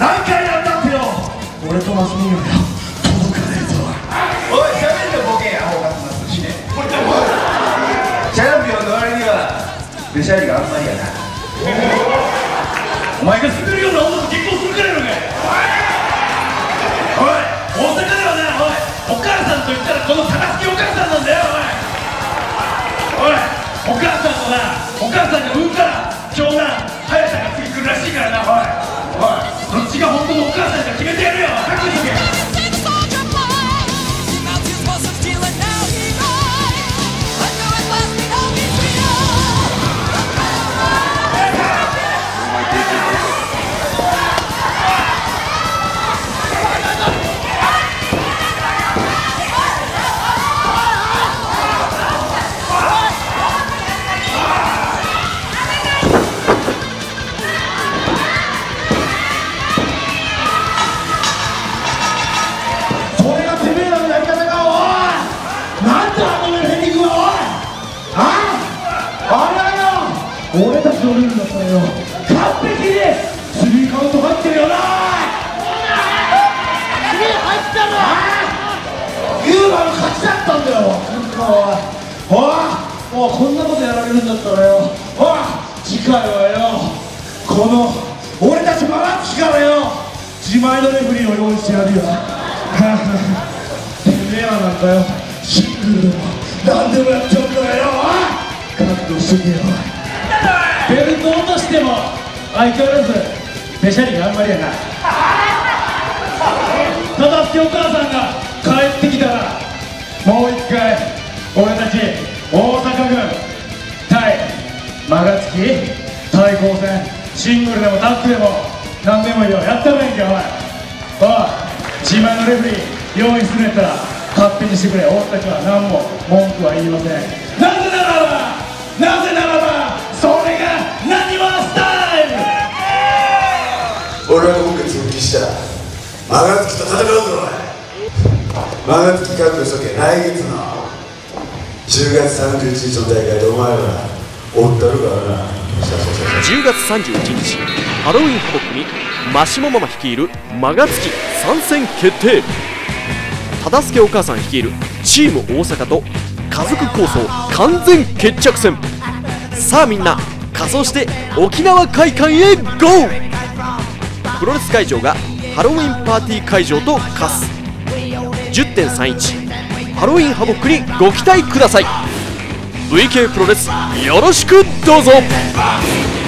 何回やったってよ、俺とマスミにはよ届かねえぞ。 おい、しゃべんのボケやアホかつますしね。チャンピオンの割にはべしゃりがあんまりやな。 お前が住んでるような女と結婚するからやろがい。おい、大阪ではな、おい、お母さんと言ったらこの忠助お母さんなんだよ。おい、お母さんとな、お母さんが産んだら長男早田が次来るらしいからな。おい、どっちが本当のお母さんか決めてやるよ。覚悟しとけ。俺たちのルールだったらよ、完璧にスリーカウント入ってるよな。スリー入ったろ。ユーマの勝ちだったんだよ。もうこんなことやられるんだったらよ、次回はよ、この俺たちマラッキからよ、自前のレフリーを用意してやるよ。てめえらなんかよ、シングルでも何でもやっちゃうんだよ。覚悟しとけよ。ベルト落としても相変わらずべしゃりがあんまりやな。忠助お母さんが帰ってきたらもう一回俺たち大阪軍対マガツキ対抗戦、シングルでもタッグでも何でもいいよ、やったらいいんか。おい、自前のレフリー用意するんやったら勝手にしてくれ。俺たちは何も文句は言いません。なぜならばそれがなにわスタイル。 俺は今月復帰したマガツキと戦うぞ。マガツキ覚悟しとけ。来月の10月31日の大会でお前らおったるからな。 10月31日ハロウィンハボックにマシモママ率いるマガツキ参戦決定。忠助お母さん率いるチーム大阪と家族構想完全決着戦。さあみんな仮装して沖縄会館へゴー。プロレス会場がハロウィンパーティー会場と化す。 10.31 ハロウィンハボックにご期待ください。 VK プロレスよろしくどうぞ。